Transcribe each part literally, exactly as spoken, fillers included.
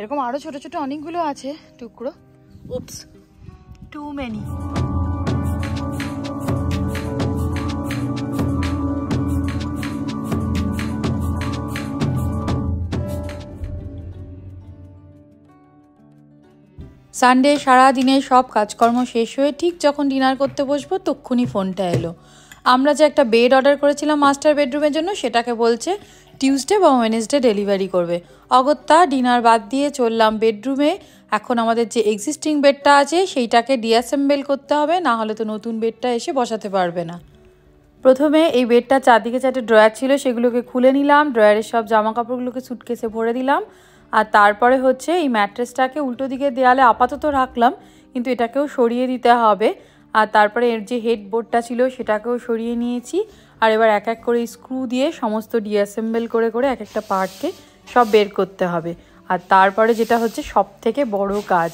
এরকম আরো ছোট ছোট অনেকগুলো আছে টুকরো। উপস, টু মেনি। সানডে সারাদিনে সব কাজকর্ম শেষ হয়ে ঠিক যখন ডিনার করতে বসবো তক্ষুনি ফোনটা এলো। আমরা যে একটা বেড অর্ডার করেছিলাম মাস্টার বেডরুমের জন্য, সেটাকে বলছে টিউসডে বা ওয়েডনেসডে ডেলিভারি করবে। অগত্যা ডিনার বাদ দিয়ে চললাম বেডরুমে। এখন আমাদের যে এক্সিস্টিং বেডটা আছে সেইটাকে ডিঅ্যাসেম্বল করতে হবে, না হলে তো নতুন বেডটা এসে বসাতে পারবে না। প্রথমে এই বেডটা চারদিকে চারটে ড্রয়ার ছিল, সেগুলোকে খুলে নিলাম। ড্রয়ারের সব জামা কাপড়গুলোকে সুটকেসে ভরে দিলাম। আর তারপরে হচ্ছে এই ম্যাট্রেসটাকে উল্টো দিকে দেয়ালে আপাতত রাখলাম, কিন্তু এটাকেও সরিয়ে দিতে হবে। আর তারপরে এর যে হেডবোর্ডটা ছিল সেটাকেও সরিয়ে নিয়েছি। আর এবার এক এক করে স্ক্রু দিয়ে সমস্ত ডিঅ্যাসেম্বল করে করে এক একটা পার্টকে সব বের করতে হবে। আর তারপরে যেটা হচ্ছে সব থেকে বড় কাজ,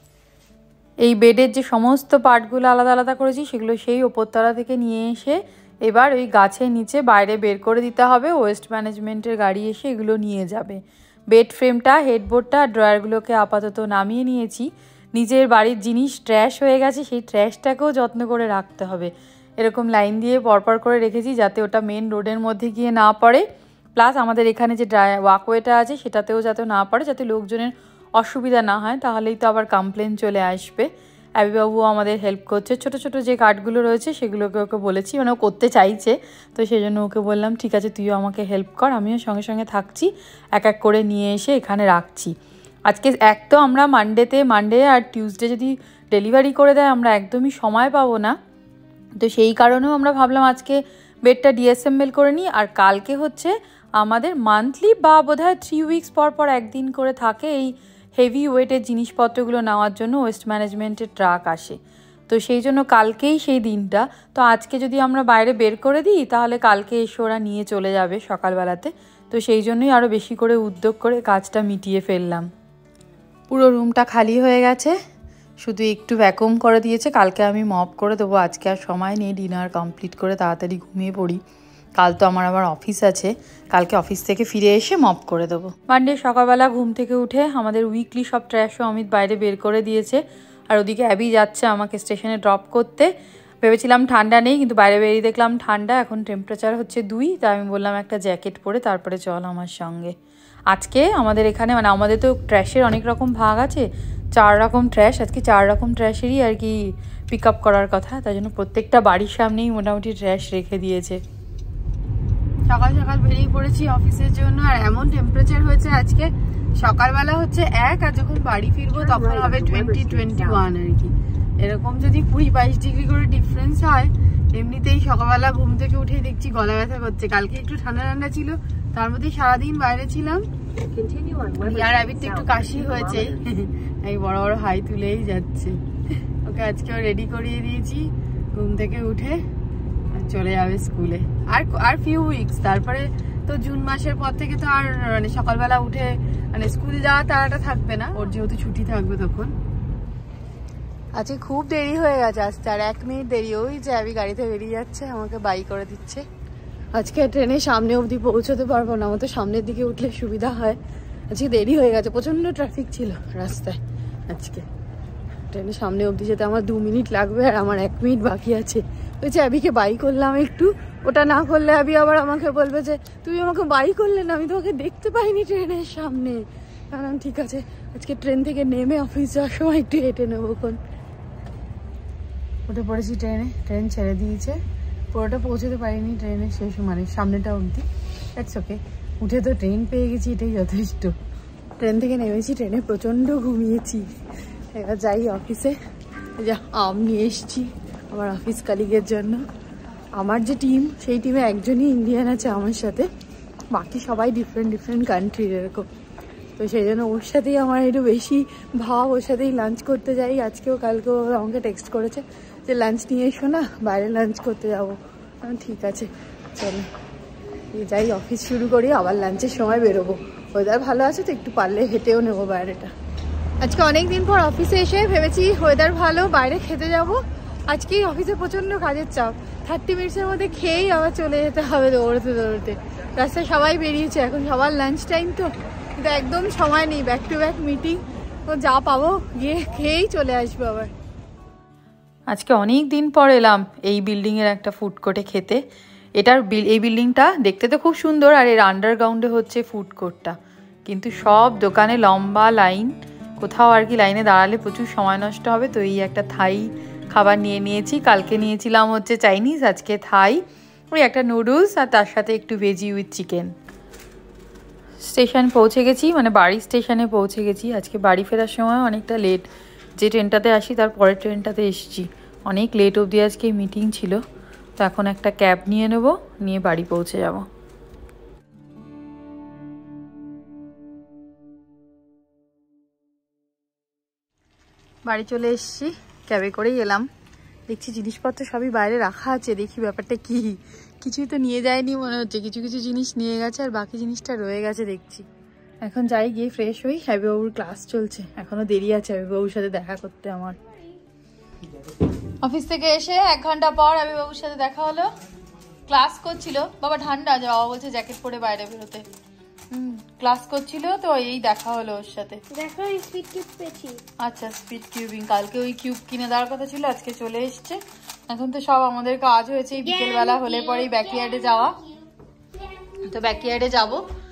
এই বেডের যে সমস্ত পার্টগুলো আলাদা আলাদা করেছি সেগুলো সেই ওপরতলা থেকে নিয়ে এসে এবার ওই গাছের নিচে বাইরে বের করে দিতে হবে। ওয়েস্ট ম্যানেজমেন্টের গাড়ি এসে এগুলো নিয়ে যাবে। বেড ফ্রেমটা, হেডবোর্ডটা, ড্রয়ারগুলোকে আপাতত নামিয়ে নিয়েছি। নিজের বাড়ির জিনিস ট্র্যাশ হয়ে গেছে, সেই ট্র্যাশটাকেও যত্ন করে রাখতে হবে। এরকম লাইন দিয়ে পরপর করে রেখেছি যাতে ওটা মেন রোডের মধ্যে গিয়ে না পড়ে, প্লাস আমাদের এখানে যে ড্রাই ওয়াকওয়েটা আছে সেটাতেও যাতে না পড়ে, যাতে লোকজনের অসুবিধা না হয়, তাহলেই তো আবার কমপ্লেন চলে আসবে। অ্যাবিবাবু আমাদের হেল্প করছে, ছোট ছোট যে কাঠগুলো রয়েছে সেগুলোকে ওকে বলেছি, মানে ও করতে চাইছে, তো সেই জন্য ওকে বললাম ঠিক আছে তুইও আমাকে হেল্প কর, আমিও সঙ্গে সঙ্গে থাকছি, এক এক করে নিয়ে এসে এখানে রাখছি। আজকে এক তো আমরা মানডেতে মানডে আর টিউসডে যদি ডেলিভারি করে দেয় আমরা একদমই সময় পাবো না, তো সেই কারণেও আমরা ভাবলাম আজকে বেডটা ডিঅ্যাসেম্বল করে নিই। আর কালকে হচ্ছে আমাদের মান্থলি বা বোধহয় থ্রি উইকস পর পর একদিন করে থাকে এই হেভি ওয়েটের জিনিসপত্রগুলো নেওয়ার জন্য ওয়েস্ট ম্যানেজমেন্টের ট্রাক আসে, তো সেই জন্য কালকেই সেই দিনটা। তো আজকে যদি আমরা বাইরে বের করে দিই তাহলে কালকে এসে ওরা নিয়ে চলে যাবে সকালবেলাতে, তো সেই জন্যই আরও বেশি করে উদ্যোগ করে কাজটা মিটিয়ে ফেললাম। পুরো রুমটা খালি হয়ে গেছে, শুধু একটু ভ্যাকুম করে দিয়েছে। কালকে আমি মপ করে দেবো, আজকে আর সময় নেই, ডিনার কমপ্লিট করে তাড়াতাড়ি ঘুমিয়ে পড়ি। কাল তো আমার আবার অফিস আছে, কালকে অফিস থেকে ফিরে এসে মপ করে দেবো। মানডে সকালবেলা ঘুম থেকে উঠে আমাদের উইকলি সব ট্র্যাশও অমিত বাইরে বের করে দিয়েছে। আর ওদিকে অ্যাবি যাচ্ছে আমাকে স্টেশনে ড্রপ করতে। ভেবেছিলাম ঠান্ডা নেই, কিন্তু বাইরে বেরিয়ে দেখলাম ঠান্ডা। এখন টেম্পারেচার হচ্ছে দুই, তাই আমি বললাম একটা জ্যাকেট পরে তারপরে চল আমার সঙ্গে। আজকে আমাদের এখানে মানে আমাদের তো ট্র্যাশের অনেক রকম ভাগ আছে, চার রকম ট্র্যাশ, আজকে চার রকম ট্র্যাশেরই আর কি পিক আপ করার কথা, তাই জন্য প্রত্যেকটা বাড়ির সামনেই মোটামুটি ট্র্যাশ রেখে দিয়েছে। সকাল সকাল বেরিয়ে পড়েছি অফিসের জন্য, আর এমন টেম্পারেচার হয়েছে আজকে, সকালবেলা হচ্ছে এক, আর যখন বাড়ি ফিরবো তখন হবে টোয়েন্টি টোয়েন্টি ওয়ান আর কি। এরকম যদি কুড়ি বাইশ ডিগ্রি করে ডিফারেন্স হয়, এমনিতেই সকালবেলা ঘুম থেকে উঠেই দেখছি গলা ব্যথা করছে। কালকে একটু ঠান্ডা ঠান্ডা ছিল, তার মধ্যে সারাদিন বাইরে ছিলাম। আর আবিরটা একটু কাশি হয়েছে, এই বড় বড় হাই তুলেই যাচ্ছে। ওকে আজকেও রেডি করিয়ে দিয়েছি, ঘুম থেকে উঠে চলে যাবে স্কুলে। আর আর ফিউ উইকস, তারপরে তো জুন মাসের পর থেকে তো আর মানে সকালবেলা উঠে মানে স্কুল যাওয়ার তাড়াটা থাকবে না, ওর যেহেতু ছুটি থাকবে তখন। আজকে খুব দেরি হয়ে গেছে আসতে, আর এক মিনিট দেরি। ওই যে আমি গাড়িতে বেরিয়ে যাচ্ছে, আমাকে বাই করে দিচ্ছে। আজকে ট্রেনের সামনে অবধি পৌঁছতে পারবো না, আমার তো সামনের দিকে উঠলে সুবিধা হয়। আজকে দেরি হয়ে গেছে, প্রচন্ড ট্রাফিক ছিল রাস্তায় আজকে। ট্রেনের সামনে অবধি যেতে আমার দু মিনিট লাগবে, আর আমার এক মিনিট বাকি আছে। ওই যে অ্যাবিকে বাই করলাম একটু, ওটা না করলে অ্যাবি আবার আমাকে বলবে যে তুমি আমাকে বাই করলে না, আমি তোমাকে দেখতে পাইনি ট্রেনের সামনে। কারণ ঠিক আছে, আজকে ট্রেন থেকে নেমে অফিস যাওয়ার সময় একটু হেঁটে নেবো। কোন উঠে পড়েছি ট্রেনে, ট্রেন ছেড়ে দিয়েছে, পুরোটা পৌঁছতে পারিনি ট্রেনের শেষ মানে সামনেটা অবধি। দ্যাটস ওকে, উঠে তো ট্রেন পেয়ে গেছি, এটাই যথেষ্ট। ট্রেন থেকে নেমেছি, ট্রেনে প্রচণ্ড ঘুমিয়েছি। এবার যাই অফিসে, যা আম নিয়ে এসছি আমার অফিস কালিগের জন্য। আমার যে টিম, সেই টিমে একজনই ইন্ডিয়ান আছে আমার সাথে, বাকি সবাই ডিফারেন্ট ডিফারেন্ট কান্ট্রির এরকম। তো সেই জন্য ওর সাথেই আমার একটু বেশি ভাব, ওর সাথেই লাঞ্চ করতে যাই। আজকেও কালকেও আমাকে টেক্সট করেছে যে লাঞ্চ নিয়ে এসো না, বাইরে লাঞ্চ করতে যাবো। ঠিক আছে চলো যাই, অফিস শুরু করি, আবার লাঞ্চের সময় বেরোবো। ওয়েদার ভালো আছে তো একটু পারলে হেঁটেও নেবো বাইরেটা। আজকে অনেক দিন পর অফিসে এসে ভেবেছি ওয়েদার ভালো, বাইরে খেতে যাব। আজকেই অফিসে প্রচণ্ড কাজের চাপ, থার্টি মিনিটসের মধ্যে খেয়েই আবার চলে যেতে হবে দৌড়তে দৌড়তে। রাস্তায় সবাই বেরিয়েছে, এখন সবার লাঞ্চ টাইম, তো কিন্তু একদম সময় নেই, ব্যাক টু ব্যাক মিটিং, তো যা পাবো গিয়ে খেয়েই চলে আসবো আবার। আজকে অনেক দিন পর এলাম এই বিল্ডিংয়ের একটা ফুড কোর্টে খেতে। এটার এই বিল্ডিংটা দেখতে তো খুব সুন্দর, আর এর আন্ডারগ্রাউন্ডে হচ্ছে ফুড কোর্টটা, কিন্তু সব দোকানে লম্বা লাইন, কোথাও আর কি লাইনে দাঁড়ালে প্রচুর সময় নষ্ট হবে। তো এই একটা থাই খাবার নিয়ে নিয়েছি, কালকে নিয়েছিলাম হচ্ছে চাইনিজ, আজকে থাই, ওই একটা নুডলস আর তার সাথে একটু ভেজি উইথ চিকেন। স্টেশন পৌঁছে গেছি, মানে বাড়ি স্টেশনে পৌঁছে গেছি। আজকে বাড়ি ফেরার সময় অনেকটা লেট, যে ট্রেনটাতে আসি তার পরের ট্রেনটাতে এসেছি, অনেক লেট অবধি আজকে মিটিং ছিল। তো এখন একটা ক্যাব নিয়ে নেব, নিয়ে বাড়ি পৌঁছে যাব। বাড়ি চলে এসেছি, ক্যাবে করেই এলাম। দেখছি জিনিসপত্র সবই বাইরে রাখা আছে, দেখি ব্যাপারটা কি, কিছুই তো নিয়ে যায়নি মনে হচ্ছে, কিছু কিছু জিনিস নিয়ে গেছে আর বাকি জিনিসটা রয়ে গেছে দেখছি। এখন যাই, গিয়ে ফ্রেশ হই। হাবিবাবুর ক্লাস চলছে, এখনো দেরি আছে হাবিবাবুর সাথে দেখা করতে আমার। অফিস থেকে এসে এক ঘন্টা পর হাবিবাবুর সাথে দেখা হলো, ক্লাস করছিল। বাবা ঠান্ডা, বাবা বলছে জ্যাকেট পরে বাইরে বেরোতে। হুম, ক্লাস করছিল তো এই দেখা হলো ওর সাথে। দেখো স্পিড কিউব পেয়েছি। আচ্ছা, স্পিড কিউবিং, কালকে ওই কিউব কিনে দেওয়ার কথা ছিল, আজকে চলে এসছে। এখন তো সব আমাদের কাজ হয়েছে, বিকেলবেলা হলে পরেই ব্যাকইয়ার্ডে যাওয়া। তো ব্যাকইয়ার্ডে যাব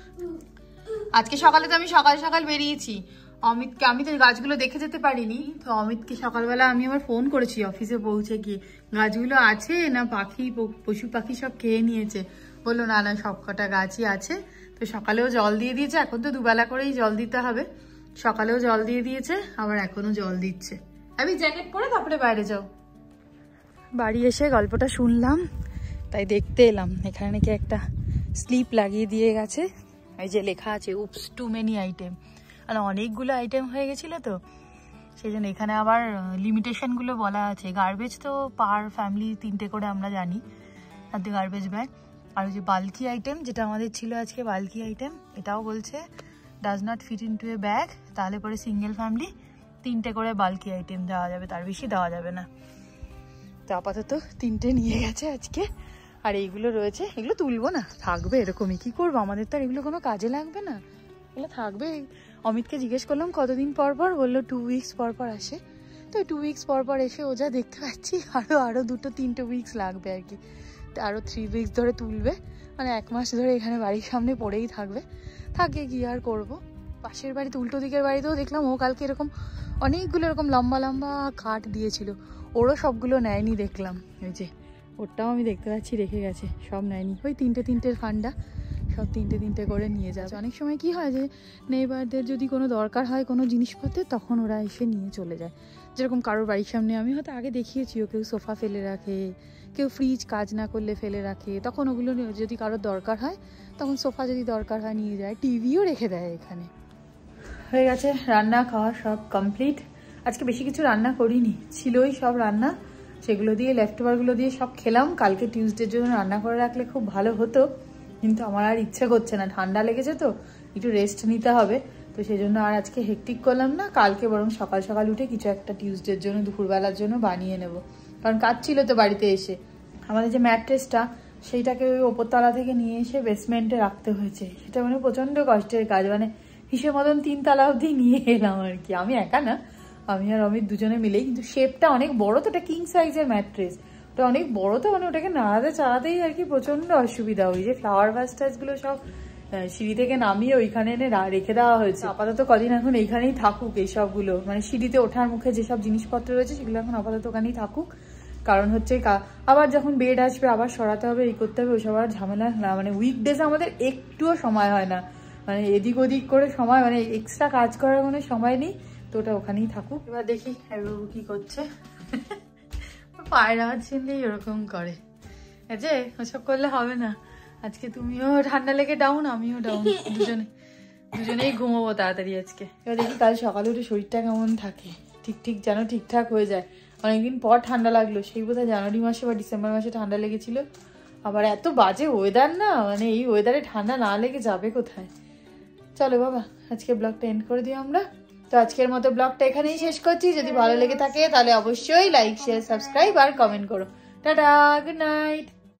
আজকে। সকালে তো আমি সকাল সকাল বেরিয়েছি অমিতকে, আমি তো গাছগুলো দেখে যেতে পারিনি। তো অমিতকে সকালবেলা আমি আবার ফোন করেছি অফিসে পৌঁছে গিয়ে, গাছগুলো আছে না পাখি পশু পাখি সব খেয়ে নিয়েছে। বললো না না, সব কটা গাছই আছে। তো সকালেও জল দিয়ে দিয়েছে, এখন তো দুবেলা করেই জল দিতে হবে। সকালেও জল দিয়ে দিয়েছে, আবার এখনো জল দিচ্ছে। আমি জ্যাকেট পরে তারপরে বাইরে যাও। বাড়ি এসে গল্পটা শুনলাম, তাই দেখতে এলাম। এখানে নাকি একটা স্লিপ লাগিয়ে দিয়ে গেছে, এই যে লেখা আছে উপস টু মেনি আইটেম, আর অনেকগুলো আইটেম হয়ে গেছিলো তো সেই জন্য এখানে আবার লিমিটেশনগুলো বলা আছে। গার্বেজ তো পার ফ্যামিলি তিনটে করে আমরা জানি, আর গার্বেজ ব্যাগ। আর ওই যে বাল্কি আইটেম যেটা আমাদের ছিল আজকে, বাল্কি আইটেম এটাও বলছে does not fit into a bag, তাহলে পরে সিঙ্গেল ফ্যামিলি তিনটে করে বাল্কি আইটেম দেওয়া যাবে, তার বেশি দেওয়া যাবে না। তো আপাতত তিনটে নিয়ে গেছে আজকে। আর এইগুলো রয়েছে, এগুলো তুলবো না, থাকবে এরকমই। কি করবো, আমাদের তো আর এগুলো কোনো কাজে লাগবে না, এগুলো থাকবে। অমিতকে জিজ্ঞেস করলাম কতদিন পর পর, বললো টু উইকস পর পর আসে। তো টু উইকস পর পর এসে ও যা দেখতে পাচ্ছি আরও আরও দুটো তিনটে উইকস লাগবে আর কি। আরও থ্রি উইকস ধরে তুলবে, মানে এক মাস ধরে এখানে বাড়ির সামনে পড়েই থাকবে। থাকে কি আর করবো। পাশের বাড়িতে, উল্টো দিকের বাড়িতেও দেখলাম ও কালকে এরকম অনেকগুলো এরকম লম্বা লম্বা কাঠ দিয়েছিল, ওরও সবগুলো নেয়নি দেখলাম। ওই যে ওরটাও আমি দেখতে পাচ্ছি রেখে গেছে, সব নেয়নি। ওই তিনটে তিনটের ফান্ডা সব তিনটে তিনটে করে নিয়ে যাচ্ছে। অনেক সময় কি হয় যে নেইবারদের যদি কোনো দরকার হয় কোনো জিনিসপত্রের, তখন ওরা এসে নিয়ে চলে যায়। যেরকম কারোর বাড়ির সামনে আমি হয়তো আগে দেখিয়েছি, ও কেউ সোফা ফেলে রাখে, কেউ ফ্রিজ কাজ না করলে ফেলে রাখে, তখন ওগুলো যদি কারোর দরকার হয় তখন সোফা যদি দরকার হয় নিয়ে যায়। টিভিও রেখে দেয় এখানে। হয়ে গেছে রান্না খাওয়া সব কমপ্লিট। আজকে বেশি কিছু রান্না করিনি, ছিলই সব রান্না, সেগুলো দিয়ে লেফট ওভারগুলো দিয়ে সব খেলাম। কালকে টিউসডের জন্য রান্না করে রাখলে খুব ভালো হতো, কিন্তু আমার আর ইচ্ছে করছে না, ঠান্ডা লেগেছে তো একটু রেস্ট নিতে হবে। তো সেই জন্য আর আজকে হেকটিক করলাম না, কালকে বরং সকাল সকাল উঠে কিছু একটা টিউসডের জন্য দুপুরবেলার জন্য বানিয়ে নেব। কারণ কাজ ছিল তো বাড়িতে এসে, আমাদের যে ম্যাট্রেসটা সেইটাকে ওই ওপরতলা থেকে নিয়ে এসে বেসমেন্টে রাখতে হয়েছে। সেটা মানে প্রচণ্ড কষ্টের কাজ, মানে হিসেব মতন তিনতলা অবধি নিয়ে এলাম আর কি। আমি একা না, আমি আর অমিত দুজনে মিলেই, কিন্তু শেপটা অনেক বড় তো, ওটা কিং সাইজের ম্যাট্রেস, ওটা অনেক বড় তো, মানে ওটাকে নাড়াতে চাড়াতেই আর কি প্রচণ্ড অসুবিধা। ওই যে ফ্লাওয়ার ভাস টাসগুলো সব সিঁড়ি থেকে নামিয়ে ওইখানে এনে রেখে দেওয়া হয়েছে। আপাতত কদিন এখন এইখানেই থাকুক এইসবগুলো, মানে সিঁড়িতে ওঠার মুখে যেসব জিনিসপত্র রয়েছে সেগুলো এখন আপাতত ওখানেই থাকুক। কারণ হচ্ছে আবার যখন বেড আসবে আবার সরাতে হবে, এই করতে হবে, ওইসব আর ঝামেলা না। মানে উইকডেজে আমাদের একটুও সময় হয় না, মানে এদিক ওদিক করে সময়, মানে এক্সট্রা কাজ করার কোনো সময় নেই। তো ওটা ওখানেই থাকুক। এবার দেখি হাবিবাবু কি করছে। পায়ের আওয়াজ শুনলেই ওরকম করে, যে ওসব করলে হবে না। আজকে তুমিও ঠান্ডা লেগে ডাউন, আমিও ডাউন, দুজনে দুজনেই ঘুমোবো তাড়াতাড়ি আজকে। এবার দেখি কাল সকালে উঠে শরীরটা কেমন থাকে, ঠিক ঠিক যেন ঠিকঠাক হয়ে যায়। অনেকদিন পর ঠান্ডা লাগলো, সেই বোধহয় জানুয়ারি মাসে বা ডিসেম্বর মাসে ঠান্ডা লেগেছিল। আবার এত বাজে ওয়েদার না, মানে এই ওয়েদারে ঠান্ডা না লেগে যাবে কোথায়। চলো বাবা, আজকে ব্লগটা এন্ড করে দিই আমরা। তো আজকের মতো ব্লগটা এখানেই শেষ করছি। যদি ভালো লেগে থাকে তাহলে অবশ্যই লাইক শেয়ার সাবস্ক্রাইব আর কমেন্ট করো। Tata, good night.